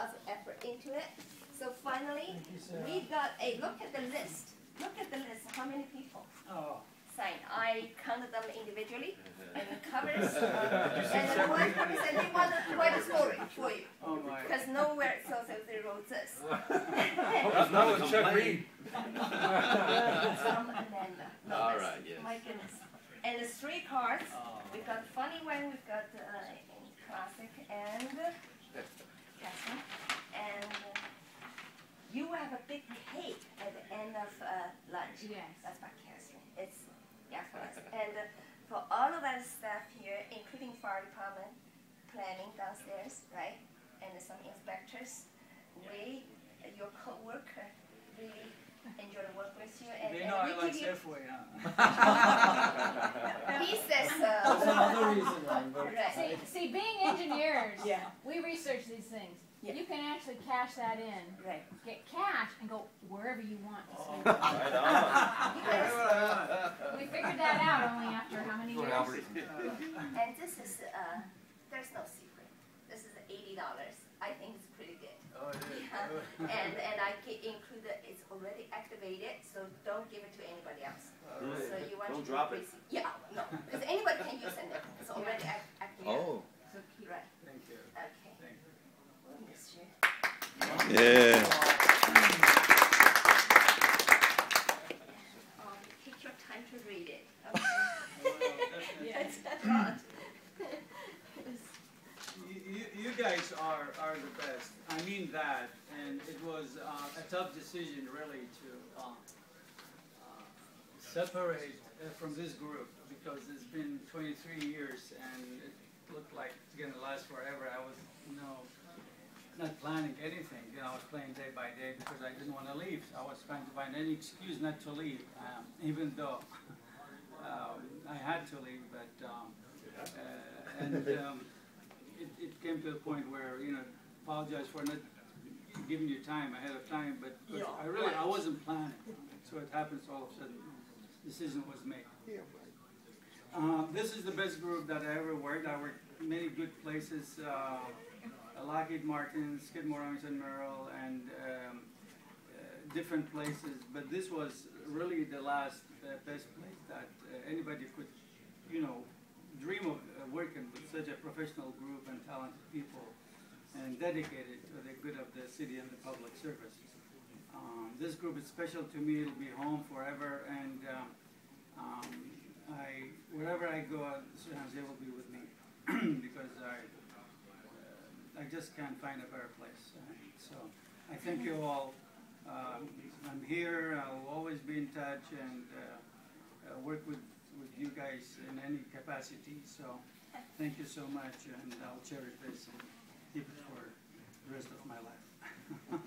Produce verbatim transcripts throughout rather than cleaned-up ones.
lots of effort into it. So finally, we got a look at the list. Look at the list. How many people Oh. signed? I counted them individually, and the covers, and the one covers, and they want to write a story for you. Oh my. Because nowhere it says that they wrote this. No one Chuck Reed. From Amanda. No, All that's- right, yes. My goodness. And the three cards. Oh. We've got funny one. We've got uh, in classic and Catherine. And uh, you have a big cake at the end of uh, lunch. Yes. That's by Catherine. It's yeah for us. And uh, for all of our staff here, including fire department, planning downstairs, right, and some inspectors, we, uh, your co-worker, really enjoy to work with you. And, They and know we I like give you. Safeway, huh? He says That's so. another reason I'm very Right. See, see, being engineers, Yeah. we research these things. Yeah. You can actually cash that in, Right. get cash, and go wherever you want to sleep. Right on. We figured that out only after how many years? And this is, uh, there's no secret. This is eighty dollars. I think it's pretty good. Oh, it is. Yeah. And, and I ca- included, it's already activated, so don't give it to anybody else. Really? So you want Don't to drop it. increase- Yeah, no, because anybody can use it. It's already act- activated. Oh. So keep right. Thank you. Okay. Thank you. We'll miss you. Yeah. Um, take your time to read it. Well, Okay. definitely. That's a lot. You, you, you guys are, are the best. I mean that. And it was uh, a tough decision, really, to uh, uh, separate uh, from this group because it's been twenty-three years and it looked like it's going to last forever. I was, you know, not planning anything. You know, I was playing day by day because I didn't want to leave. I was trying to find any excuse not to leave, um, even though um, I had to leave. But um, uh, and um, it, it came to a point where, you know, apologize for not giving you time ahead of time, but, but Yeah, I really, I right. wasn't planning. So it happens all of a sudden, decision was made. Um, this is the best group that I ever worked. I worked many good places, uh, Lockheed Martin, Skidmore, Armstrong, Merrill, and um, uh, different places. But this was really the last uh, best place that uh, anybody could, you know, dream of uh, working with such a professional group and talented people and dedicated to the good of the city and the public service. Um, this group is special to me. It'll be home forever, and um, um, I, wherever I go, Jose will be with me because I, uh, I just can't find a better place. Uh, so I thank you all. Um, I'm here. I'll always be in touch and uh, uh, work with with you guys in any capacity. So thank you so much, and I'll cherish this and keep it for the rest of my life.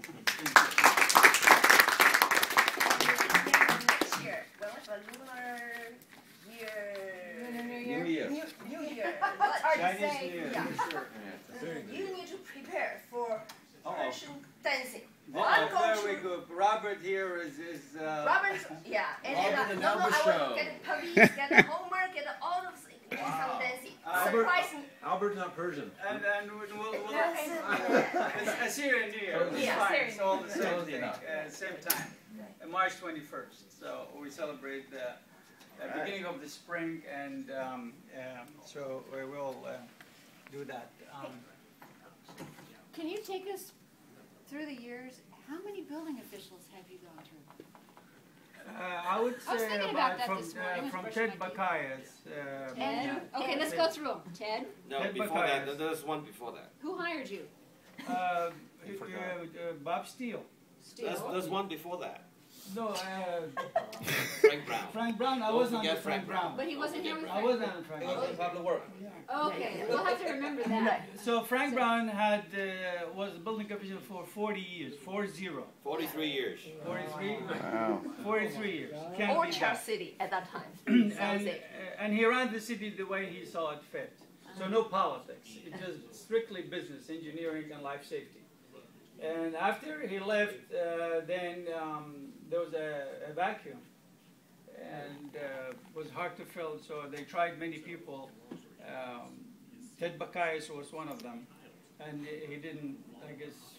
Next year, well, it's a lunar year. Lunar New New Year? Year. New, New Year. What? Chinese say. New Year, Yeah. for sure. You need to prepare for Uh-oh. Persian dancing. Oh, I'm going very to. good. Robert here is, is uh, Robert, yeah, and then Robert uh, and no, no, Albert I show. will get police, get homework, get all of the some dancing. Albert- Surprise me. Albert's not Persian. and, and we'll, we'll, we'll That's it. it's Assyrian New Year. It's Yeah. fine. It's all the same Close thing, enough. uh, same time. Uh, March twenty-first. So we celebrate the uh, Right. beginning of the spring, and um, um, so we will uh, do that. Um, Can you take us through the years? How many building officials have you gone through? uh, I would I was say thinking about about that from, this uh, morning. I was from brushing Ted my teeth. Bacchias. Uh, Ted? Okay, let's go through them. Ted, No, Ted before Bacchias. that, there was one before that. who hired you? uh, uh, uh, Bob Steele. There's, Steele. there's one before that. No, uh, Frank Brown. Frank Brown. I Don't wasn't forget on Frank Frank Brown. But he wasn't here with I Frank. wasn't on Frank It was Brown. in public work. Okay, we'll have to remember that. So Frank Brown had uh, was a building official for forty years, four zero. Forty-three years. forty-three, Wow. forty-three years. Can't Or be Char that. City at that time. and, Sounds uh, it. and he ran the city the way he saw it fit. So no politics. It's just strictly business, engineering, and life safety. And after he left, uh, then um, there was a, a vacuum, and uh, it was hard to fill. So they tried many people. Um, Ted Bacchias was one of them, and he he didn't, I guess,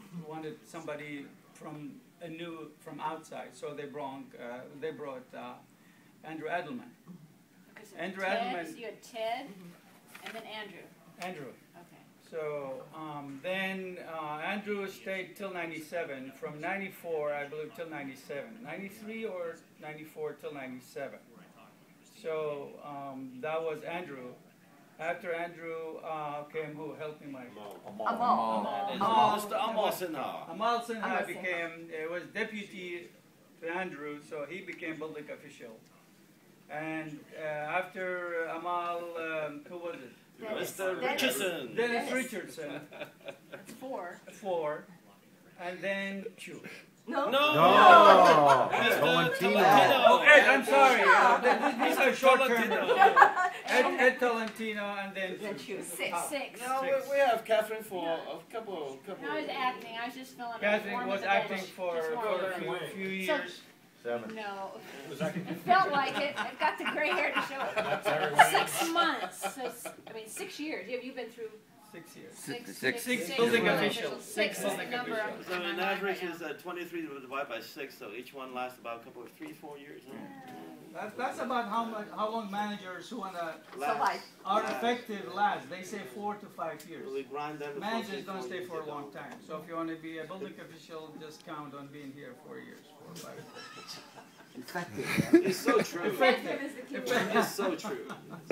wanted somebody from a new from outside, so they brought uh, they brought uh, Andrew Edelman. Okay, so Andrew Ted, Edelman. so you had Ted, and then Andrew. Andrew. Okay. So um, then uh, Andrew stayed till ninety-seven. From ninety-four, I believe, till ninety-seven. ninety-three or ninety-four till ninety-seven. So um, that was Andrew. After Andrew uh, came who helped me, Mike? Amal. Amal. Amal. Mister Amal Sinha. Amal Sinha Amal Sinha. became, it was deputy to Andrew, so he became building official. And uh, after Amal, um, who was it? Dennis. Mister Dennis. Richardson. Dennis Dennis. Richardson, That's four. four, and then Chu. No. No. No. Mister Tolentino. Tolentino. Oh, Ed, I'm sorry. Uh, th- th- these are short term. Tolentino. Ed, Ed Tolentino, and then Then Chu. choose six. Six. No, Six. we, we have Catherine for a couple, couple. No, I was acting. I was just filling out Catherine form was of the acting bench. for, Just one for of a them. few, few So- years. Seven. No. Was that- It felt like it. I've got the gray hair to show That's it. Harry Wayne. Six months. So, s- I mean, six years. Have you been through Six years. six? Six- six building officials. Six Six is the building number I'm officials. So in my an mind average right is now. uh, twenty-three divided by six, so each one lasts about a couple of three, four years. Huh? That, that's about how much, how long managers who wanna Survive. are Yeah. effective last. They say four to five years. We grind them. to Managers four, don't four stay years, for a they long don't. time. So if you want to be a building official, just count on being here four years, four or five years. It's so true. Effective. is the key Effective. It's so true.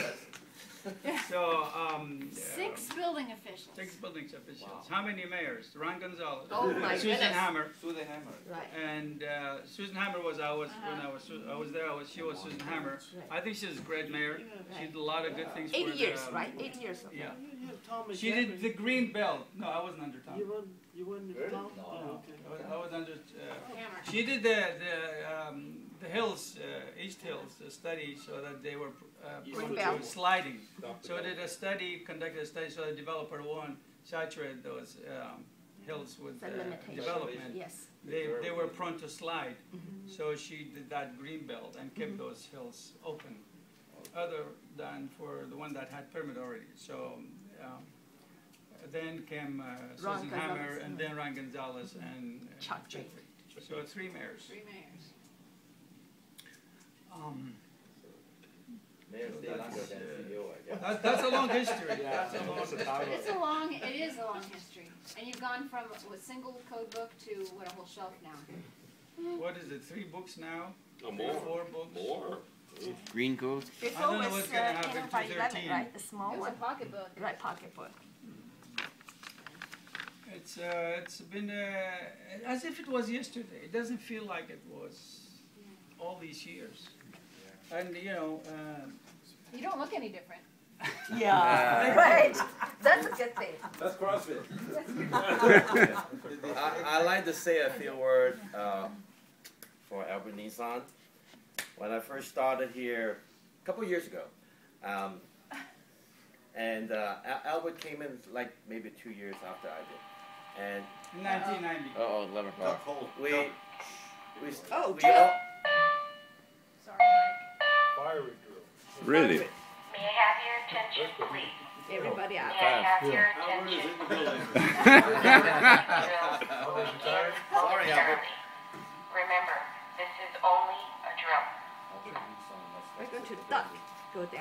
So, um, Six building officials. six building officials. How many mayors? Ron Gonzalez. Oh my Susan goodness. Hammer. Susan Hammer. Right. And uh, Susan Hammer was I was when Uh-huh. I was Su- I was there. I was she was Susan Hammer. I think she's a great mayor. She did a lot of good things for Eight the, years, um, right? Eight years. of Yeah. You have Tom She did the green belt. No, I wasn't under Tom. You weren't, you weren't Really? Tom? No. Oh, okay. I was, I was under. Uh, Hammer. She did the the um, the hills, uh, East Hills, uh, study so that they were uh, prone Greenbelt. to sliding. So I did a study, conducted a study so the developer won't saturate those um, hills with The uh, limitation. development. Yes. They, they were prone to slide. So she did that green belt and kept Mm-hmm. those hills open, other than for the one that had permit already. So um, then came uh, Ron Susan Hammer, Gonzalez, and yeah. then Ron Gonzalez and uh, Chuck Chuck Reed. Reed. So three mayors. Three mayors. Um, Mayor stay longer than C E O, I guess. that, that's a long history. Yeah, That's a long that's history. about It's a long, it is a long history. And you've gone from a single code book to what, a whole shelf now? What is it? Three books now? Oh, Three, more. Four books? More. Green code. Before don't know was what's gonna uh, happen ten by to eleven, thirteen. right? The small It was a one. pocketbook. Right, pocketbook. It's uh, it's been uh, as if it was yesterday. It doesn't feel like it was all these years. And you know, uh, You don't look any different. Yeah. Right. That's a good thing. That's CrossFit. I, I like to say a few words uh, for Albert Nissan. When I first started here a couple years ago, um, and uh, Al- Albert came in like maybe two years after I did, and in nineteen ninety. oh, eleven o'clock. We we Oh, we Joe. all, Sorry, Mike. Fire drill. really. May I have your attention, please? Everybody out. May I have your Albert is attention? in the building. Drill will Albert begin retired? Sorry, Albert. momentarily. Remember, this is only a drill. We're going to duck. Go down.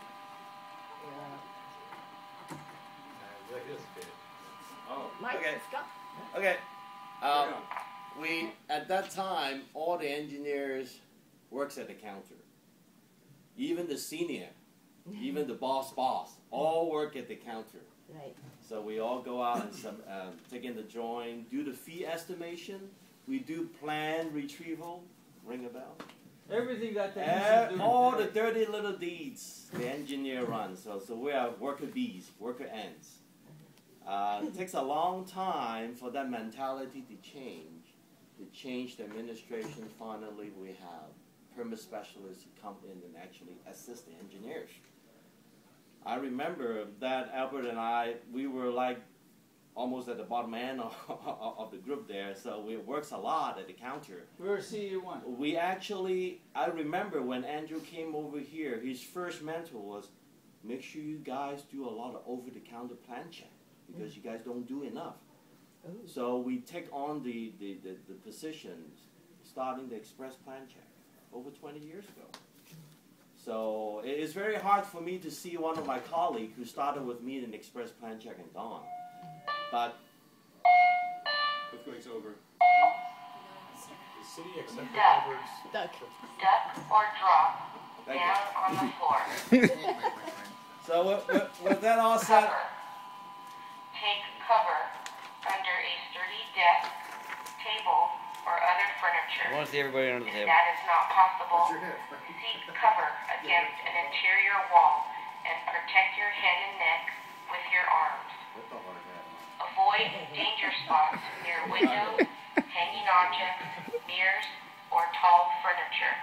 Like this kid. Oh, Mike, Okay. let's go. Okay. Um, we at that time, all the engineers works at the counter. Even the senior, even the boss boss, all work at the counter. Right. So we all go out and some, um, take in the drawing, do the fee estimation. We do plan retrieval. Ring a bell. Everything that they Eh, used to do. all the dirty little deeds the engineer runs. So, so we are worker bees, worker ants. Uh, it takes a long time for that mentality to change. To change the administration, finally we have permit specialists who come in and actually assist the engineers. I remember that Albert and I, we were like almost at the bottom end of, of the group there, so it works a lot at the counter. We were C E one. We actually, I remember when Andrew came over here, his first mentor was, make sure you guys do a lot of over-the-counter plan check, because you guys don't do enough. So we take on the, the, the, the positions starting the express plan check over twenty years ago. So it is very hard for me to see one of my colleagues who started with me in express plan check and gone. But Earthquake's over. The city accepted Duck. Albert's. Duck. Duck or drop Thank down you. on the floor. So with, with, with that all said, Cover. Take cover under a sturdy desk, table, or other I furniture. want to see everybody under the If table. that is not possible, seek cover against an interior wall and protect your head and neck with your arms. Avoid danger spots near windows, hanging objects, mirrors, or tall furniture.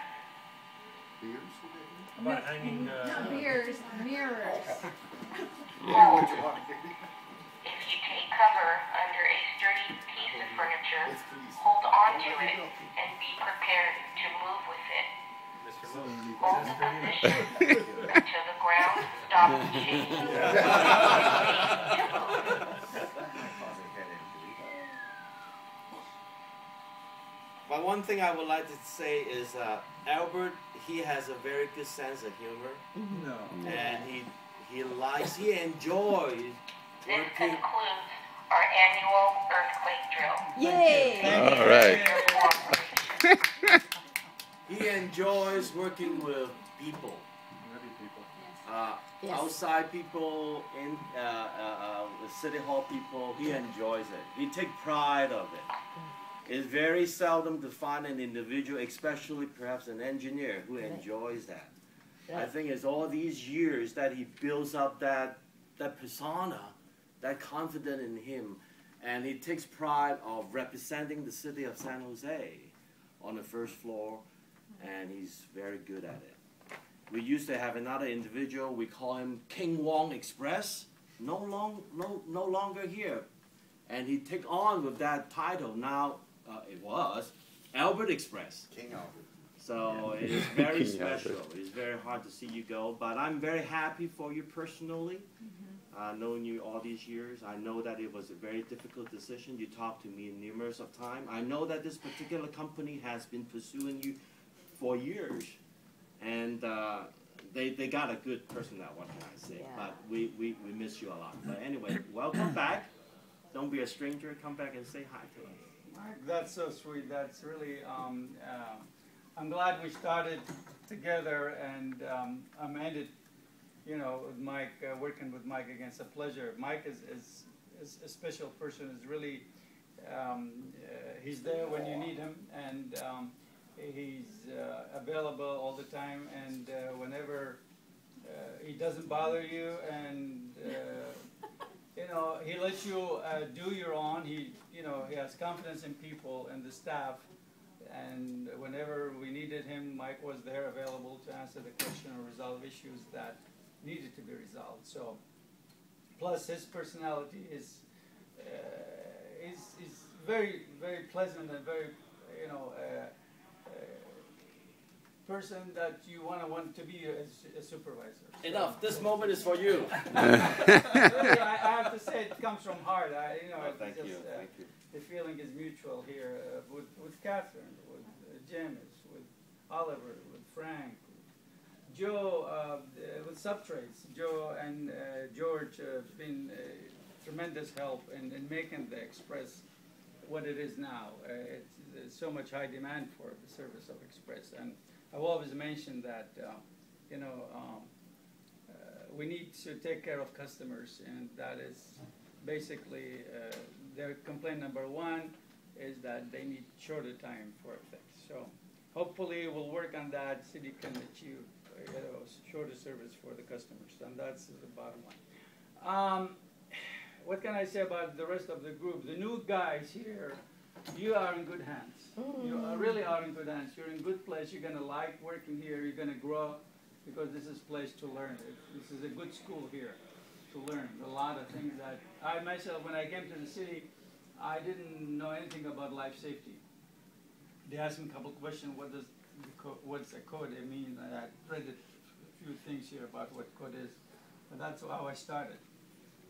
How about hanging, uh, Mirrors, mirrors. Hold. If you take cover under a sturdy piece of furniture, hold on to it and be prepared to move with it. Mister Moon? Hold the position until the ground stops shaking. but one thing I would like to say is uh, Albert, he has a very good sense of humor. No. And he he likes, he enjoys This working. concludes our annual earthquake drill. Yay! All right. He enjoys working with people, Maybe people. uh, Yes. outside people, in uh, uh, uh, the city hall people. He enjoys it. He takes pride of it. It's very seldom to find an individual, especially perhaps an engineer, who enjoys that. I think it's all these years that he builds up that that persona, that confidence in him, and he takes pride of representing the city of San Jose on the first floor, and he's very good at it. We used to have another individual, we call him King Wong Express, no, long, no, no longer here. And he take on with that title, now uh, it was Albert Express. King Albert. So it is very King Albert. special. It's very hard to see you go, but I'm very happy for you personally. Uh, knowing you all these years, I know that it was a very difficult decision. You talked to me numerous of times. I know that this particular company has been pursuing you for years, and uh, they they got a good person. That what can I say? Yeah. But we, we we miss you a lot. But anyway, welcome back. Don't be a stranger. Come back and say hi to us. Mike, that's so sweet. That's really, um, uh, I'm glad we started together and um, I'm ended, you know, with Mike, uh, working with Mike again. It's a pleasure. Mike is, is, is a special person. Is really, um, uh, he's there when you need him, and um, he's uh, available all the time, and uh, whenever uh, he doesn't bother you, and uh, you know, he lets you uh, do your own. He, you know, he has confidence in people and the staff. And whenever we needed him, Mike was there, available to answer the question or resolve issues that needed to be resolved. So, plus his personality is uh, is is very very pleasant and very, you know, uh, uh, person that you want to want to be a, a supervisor. So- Enough. This moment is for you. Really, I, I have to say it comes from heart. I, you know, Oh, it's thank just, you. uh, Thank you. the feeling is mutual here uh, with with Catherine, with uh, James, with Oliver, with Frank, with Joe, uh, uh, with Subtrades. Joe and uh, George have been uh, tremendous help in, in making the Express what it is now. Uh, it's, there's so much high demand for the service of Express, and I've always mentioned that, uh, you know, um, uh, we need to take care of customers, and that is basically uh, their complaint number one is that they need shorter time for things. So hopefully we'll work on that. City can achieve uh, you know, shorter service for the customers, and that's the bottom line. Um, what can I say about the rest of the group? The new guys here, you are in good hands. You are really are in good hands. You're in good place. You're gonna like working here. You're gonna grow because this is a place to learn. This is a good school here to learn a lot of things that I myself, when I came to the city, I didn't know anything about life safety. They asked me a couple questions. What does the co- what's a code? I mean, I read a few things here about what code is, but that's how I started.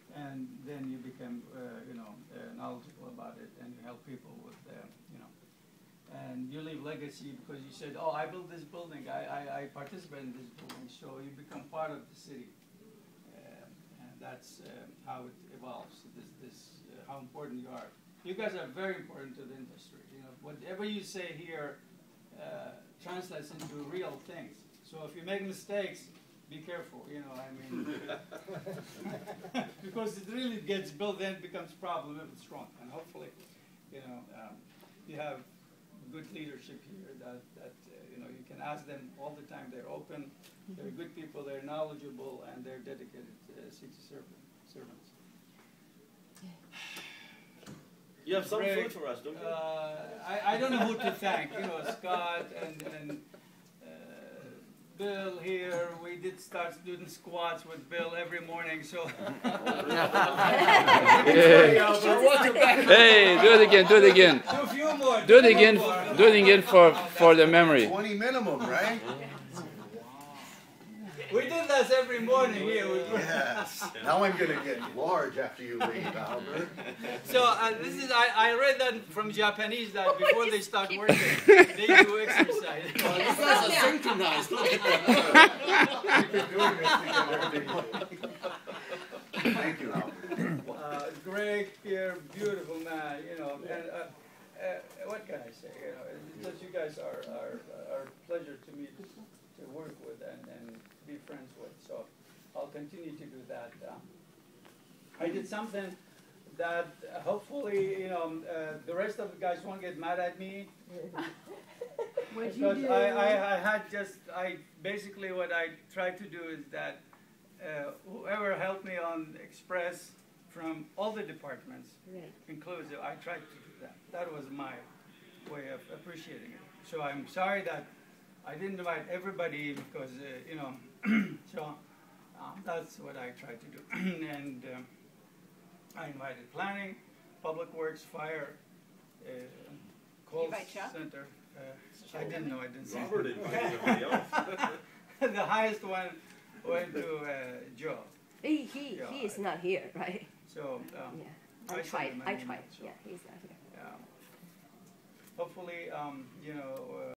and then you become, uh, you know, uh, knowledgeable about it, and you help people with, uh, you know, and you leave legacy because you said, oh, I built this building, I, I, I participate in this building, so you become part of the city. Uh, and that's uh, how it evolves, this, this uh, how important you are. You guys are very important to the industry. You know, whatever you say here uh, translates into real things. So if you make mistakes, be careful, you know, I mean, because it really gets built, then it becomes a problem if it's wrong. And hopefully, you know, um, you have good leadership here that, that uh, you know, you can ask them all the time. They're open, they're good people, they're knowledgeable, and they're dedicated uh, city servant, servants. You have some Greg, food for us, don't you? Uh, I, I don't know who to thank, you know, Scott and, and Bill here. We did start doing squats with Bill every morning, so. Hey, do it again, do it again. Do a few more. Do it again, do it again for, for the memory. twenty minimum, right? We did this every morning here. Yes. Now I'm going to get large after you leave, Albert. So uh, this is, I, I read that from Japanese that before they start working, they do exercise. Oh, you guys are synchronized. Look at that. Thank you, Albert. Uh, Greg here, beautiful man, you know, and uh, uh, what can I say, you know, it's just you guys are, are, are a pleasure to me to, to work with and, and be friends with, so I'll continue to do that. Uh, I did something that uh, hopefully, you know, uh, the rest of the guys won't get mad at me. What'd you Because do? I, I, I had just, I, basically what I tried to do is that uh, whoever helped me on Express from all the departments, Right. inclusive, I tried to do that. That was my way of appreciating it. So I'm sorry that I didn't invite everybody because, uh, you know, so um, that's what I tried to do. And um, I invited planning, public works, fire, uh, call invite Chuck? center. Uh, I didn't know, I didn't say. Robert invited everybody else. The highest one went to uh, Joe. He, he, Yeah, he is I- not here, right? So um, Yeah. I I sent tried, him an I email, tried, so, yeah, he's not here. yeah. Hopefully, um, you know. Uh,